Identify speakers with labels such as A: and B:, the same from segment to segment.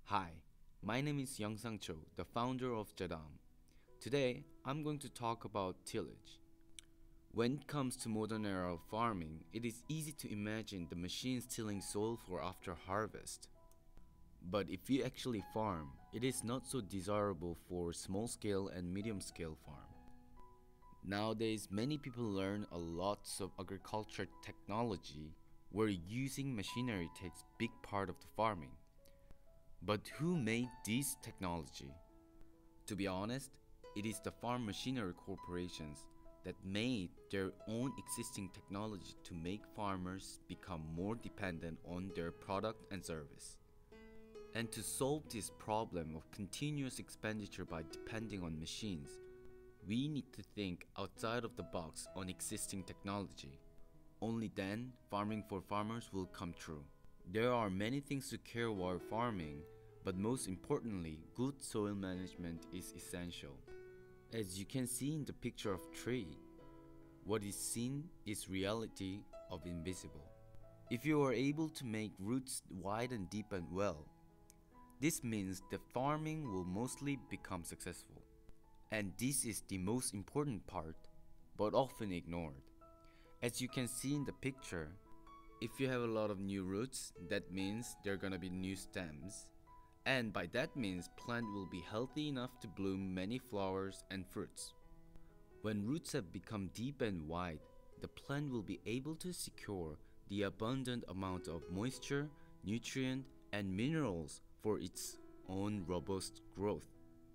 A: Hi, my name is Young Sang Cho, the founder of Jadam. Today, I'm going to talk about tillage. When it comes to modern era of farming, it is easy to imagine the machines tilling soil for after harvest. But if you actually farm, it is not so desirable for small scale and medium scale farm. Nowadays, many people learn a lot of agriculture technology where using machinery takes big part of the farming. But who made this technology? To be honest, it is the farm machinery corporations that made their own existing technology to make farmers become more dependent on their product and service. And to solve this problem of continuous expenditure by depending on machines, we need to think outside of the box on existing technology. Only then, farming for farmers will come true. There are many things to care while farming, but most importantly, good soil management is essential. As you can see in the picture of tree, what is seen is reality of invisible. If you are able to make roots wide and deep and well, this means the farming will mostly become successful. And this is the most important part, but often ignored. As you can see in the picture, if you have a lot of new roots, that means there are gonna be new stems. And by that means plant will be healthy enough to bloom many flowers and fruits. When roots have become deep and wide, the plant will be able to secure the abundant amount of moisture, nutrient, and minerals for its own robust growth.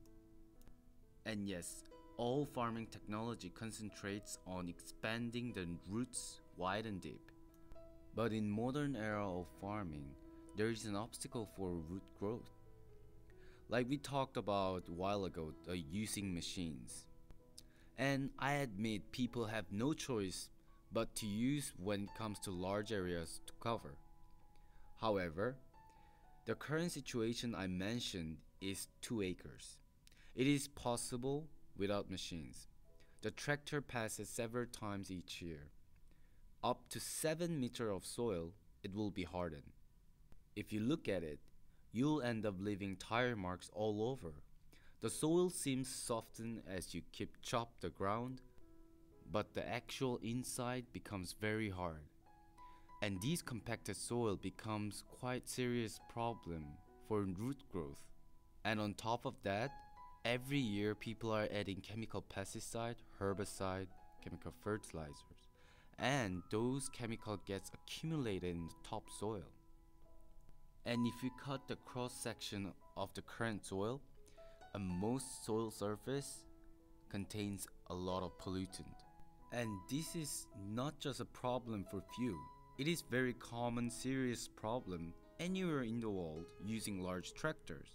A: And yes, all farming technology concentrates on expanding the roots wide and deep. But in modern era of farming, there is an obstacle for root growth. Like we talked about a while ago, using machines. And I admit people have no choice but to use when it comes to large areas to cover. However, the current situation I mentioned is 2 acres. It is possible without machines. The tractor passes several times each year. Up to 7 meters of soil, it will be hardened. If you look at it, you'll end up leaving tire marks all over. The soil seems softened as you keep chop the ground, but the actual inside becomes very hard. And this compacted soil becomes quite serious problem for root growth. And on top of that, every year people are adding chemical pesticide, herbicide, chemical fertilizers, and those chemicals gets accumulated in the topsoil. And if you cut the cross section of the current soil, most soil surface contains a lot of pollutant. And this is not just a problem for few. It is very common serious problem anywhere in the world using large tractors.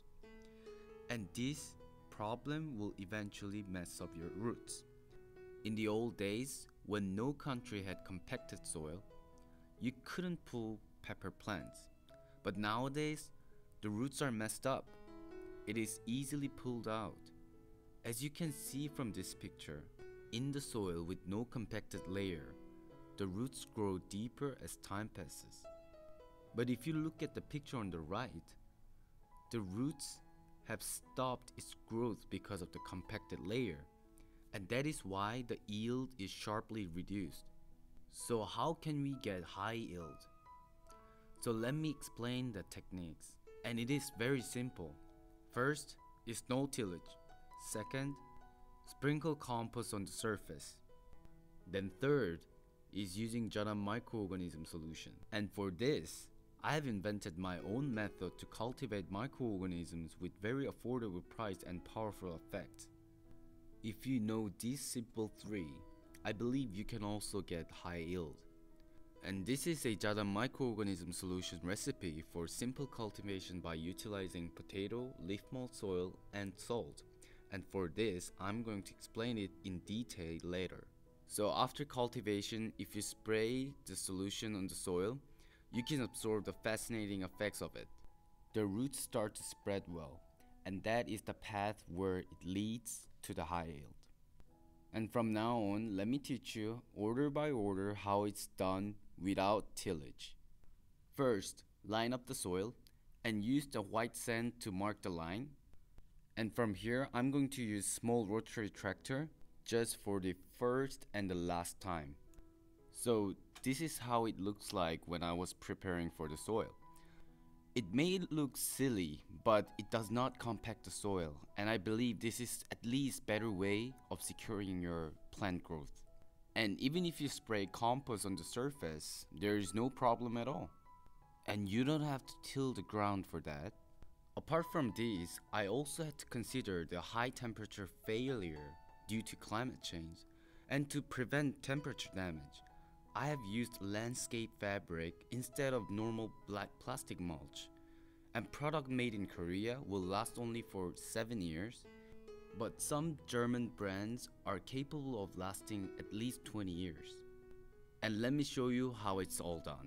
A: And this problem will eventually mess up your roots. In the old days, when no country had compacted soil, you couldn't pull pepper plants. But nowadays, the roots are messed up. It is easily pulled out. As you can see from this picture, in the soil with no compacted layer, the roots grow deeper as time passes. But if you look at the picture on the right, the roots have stopped its growth because of the compacted layer, and that is why the yield is sharply reduced. So how can we get high yield? So let me explain the techniques, and it is very simple. First is no tillage. Second, sprinkle compost on the surface. Then third is using Jadam microorganism solution. And for this, I have invented my own method to cultivate microorganisms with very affordable price and powerful effect. If you know these simple 3, I believe you can also get high yield. And this is a Jadam microorganism solution recipe for simple cultivation by utilizing potato, leaf mold soil, and salt. And for this, I'm going to explain it in detail later. So after cultivation, if you spray the solution on the soil, you can absorb the fascinating effects of it. The roots start to spread well, and that is the path where it leads to the high yield. And from now on, let me teach you order by order how it's done without tillage. First, line up the soil and use the white sand to mark the line. And from here, I'm going to use small rotary tractor just for the first and the last time. So this is how it looks like when I was preparing for the soil. It may look silly, but it does not compact the soil, and I believe this is at least better way of securing your plant growth. And even if you spray compost on the surface, there is no problem at all. And you don't have to till the ground for that. Apart from this, I also had to consider the high temperature failure due to climate change. And to prevent temperature damage, I have used landscape fabric instead of normal black plastic mulch. And product made in Korea will last only for 7 years, but some German brands are capable of lasting at least 20 years. And let me show you how it's all done.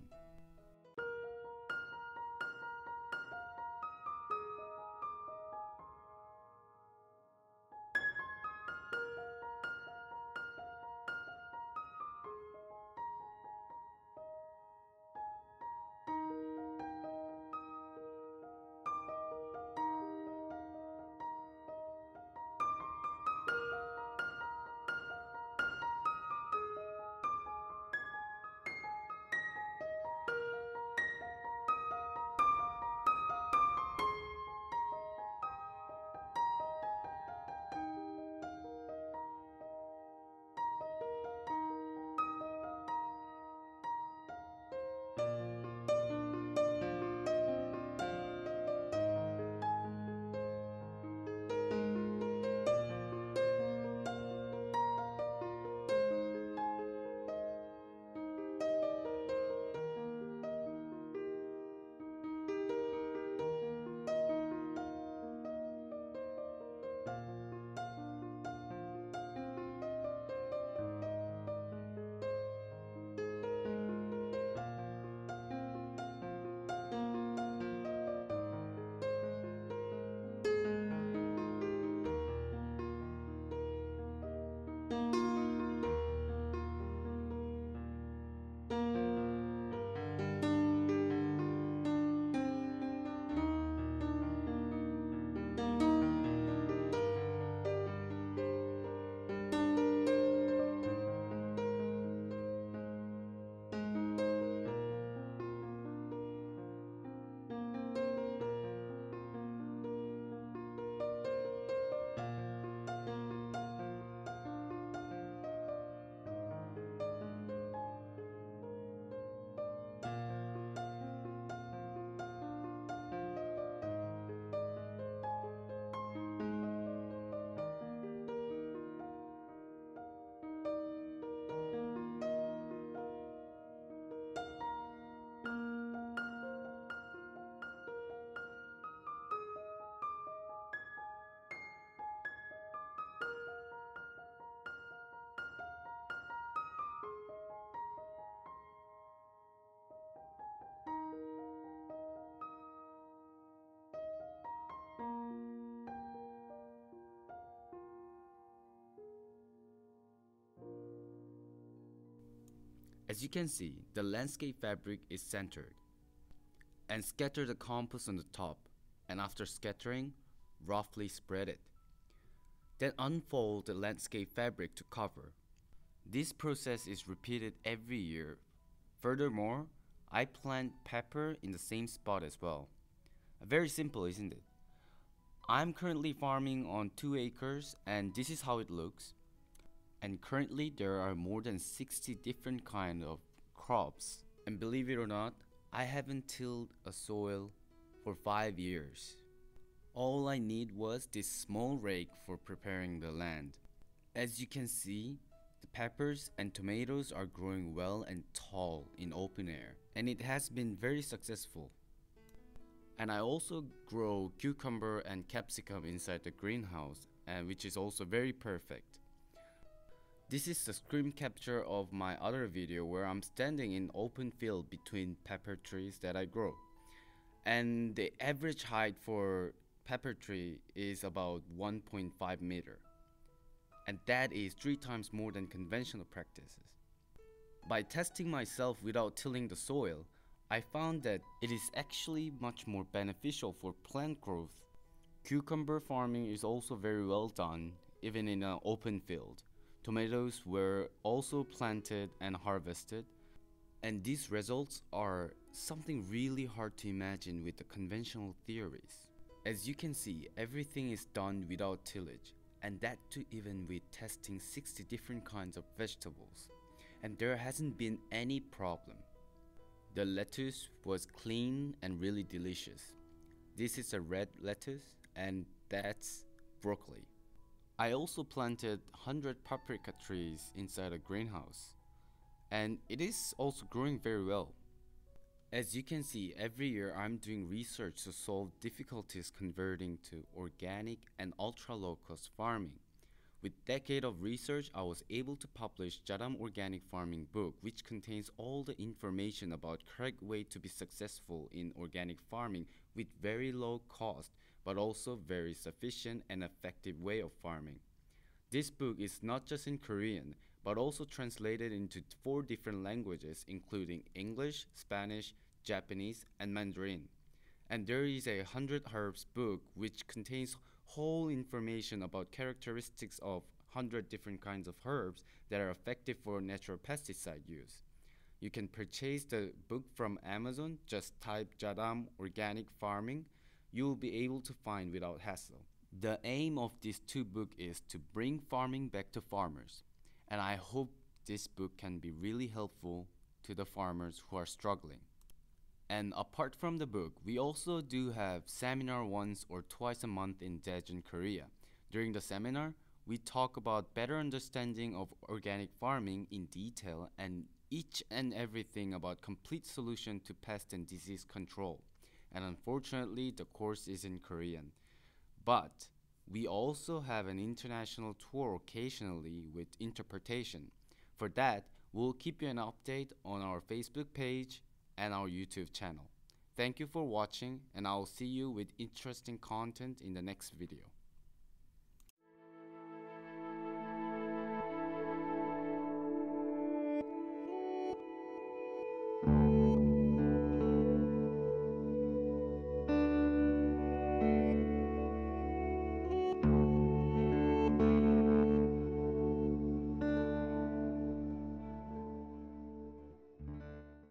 A: As you can see, the landscape fabric is centered. And scatter the compost on the top, and after scattering, roughly spread it. Then unfold the landscape fabric to cover. This process is repeated every year. Furthermore, I plant pepper in the same spot as well. Very simple, isn't it? I'm currently farming on 2 acres, and this is how it looks. And currently there are more than 60 different kind of crops. And believe it or not, I haven't tilled a soil for 5 years. All I need was this small rake for preparing the land. As you can see, the peppers and tomatoes are growing well and tall in open air, and it has been very successful. And I also grow cucumber and capsicum inside the greenhouse, and which is also very perfect. This is the screen capture of my other video where I'm standing in open field between pepper trees that I grow. And the average height for pepper tree is about 1.5 meter. And that is 3 times more than conventional practices. By testing myself without tilling the soil, I found that it is actually much more beneficial for plant growth. Cucumber farming is also very well done, even in an open field. Tomatoes were also planted and harvested, and these results are something really hard to imagine with the conventional theories. As you can see, everything is done without tillage, and that too even with testing 60 different kinds of vegetables. And there hasn't been any problem. The lettuce was clean and really delicious. This is a red lettuce, and that's broccoli. I also planted 100 paprika trees inside a greenhouse, and it is also growing very well. As you can see, every year I'm doing research to solve difficulties converting to organic and ultra low cost farming. With decade of research, I was able to publish Jadam Organic Farming book, which contains all the information about correct way to be successful in organic farming with very low cost, but also very sufficient and effective way of farming. This book is not just in Korean, but also translated into 4 different languages, including English, Spanish, Japanese, and Mandarin. And there is a 100 herbs book which contains whole information about characteristics of 100 different kinds of herbs that are effective for natural pesticide use. You can purchase the book from Amazon, just type Jadam Organic Farming. You will be able to find without hassle. The aim of these 2 books is to bring farming back to farmers, and I hope this book can be really helpful to the farmers who are struggling. And apart from the book, we also do have seminar once or twice a month in Daejeon, Korea. During the seminar, we talk about better understanding of organic farming in detail and each and everything about complete solution to pest and disease control. And unfortunately, the course is in Korean. But we also have an international tour occasionally with interpretation. For that, we'll keep you an update on our Facebook page and our YouTube channel. Thank you for watching, and I'll see you with interesting content in the next video.